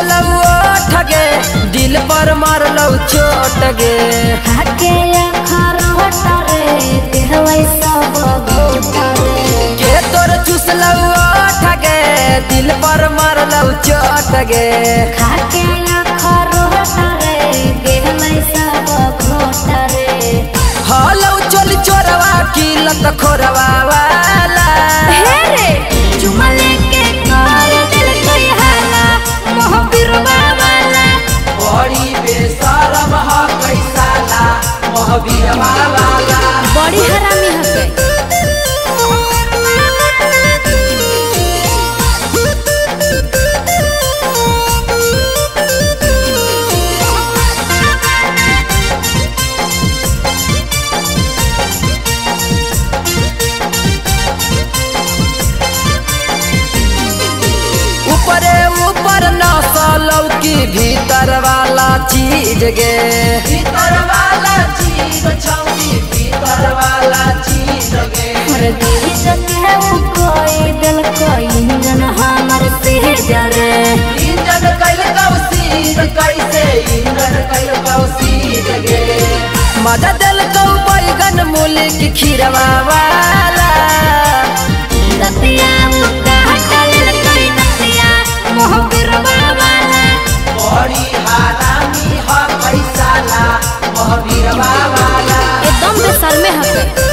चूसलौ ठगे दिल पर मारलौ चोट गे खाके खरोट रे देहवै सब गोट रे के तोर चूसलौ ठगे दिल पर मारलौ चोट गे खाके खरोट रे देहवै सब गोट रे हलौ चोली चोरवा की लत खोरवा वाला हे रे चुमा लेके कर दिल कोई हाला मोहबिरवा वाला बड़ी बेशरम ह कैसाला मोहबिरवा वाला बड़ी हरामी हके ऊपर नसलौ की भीतर वाला चीज गे भीतर वाला चीज छौनी भीतर वाला चीज गे मोर दिल जके कोई दिल कोई इंजन हमर तेजर इंजन कैल कौसीर कैसे इंजन कैल कौसीर गे मजा दिल कौ बैगन मूली की खीरवा वाला दतिया मुक्ता हटल कोई दतिया मोहबिरवा वाला बड़ी हरामी ह कैसाला मोहबिरवा वाला एकदम बेशर्मे हके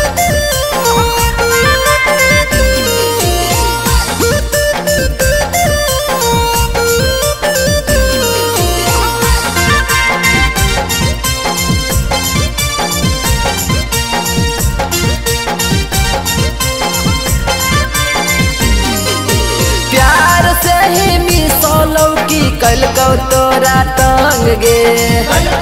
प्यार से ही मिसलौ की कल कौ तोरा टंग गे